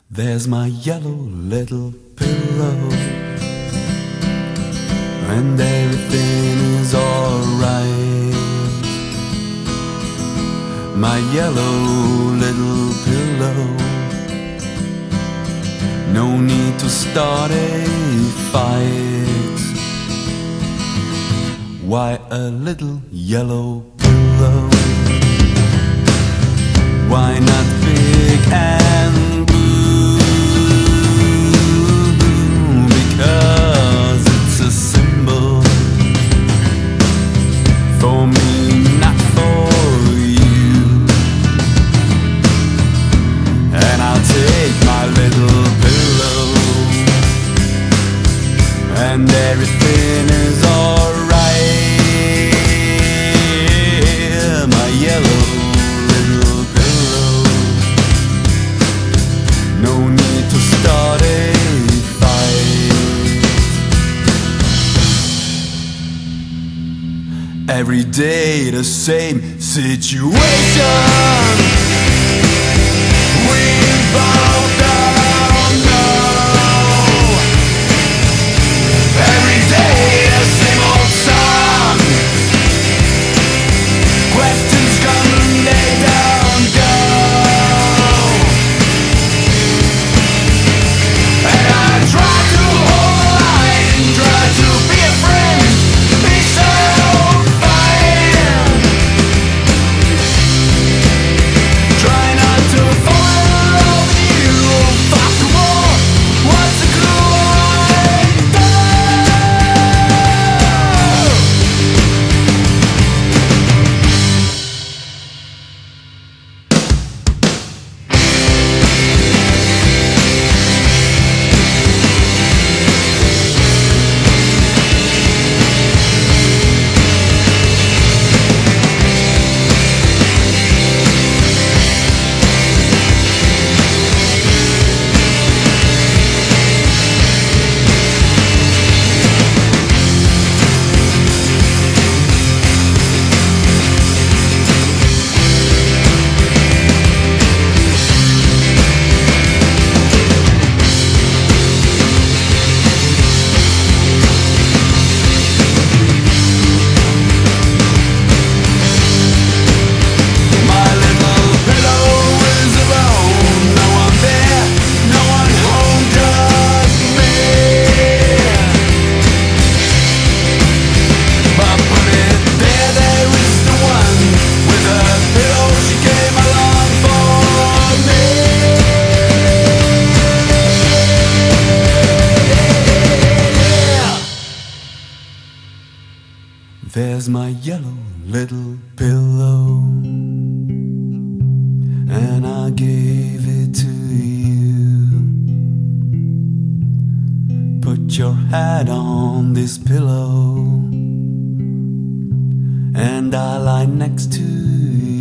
There's my yellow little pillow, and everything is alright. My yellow little pillow, no need to start a fight. Why a little yellow pillow? Why not big and blue? Because it's a symbol for me, not for you. And I'll take my little pillow, and everything is alright. My yellow little pillow, no need to start a fight. Every day the same situation. We both don't know. Every day the same old song. Questions come and they don't go. And I try to hold the line, try to be a friend, be so fine. Try not to fall in love with you. Fuck the war, what's the good idea? There's my yellow little pillow, and I gave it to you. Put your head on this pillow, and I lie next to you.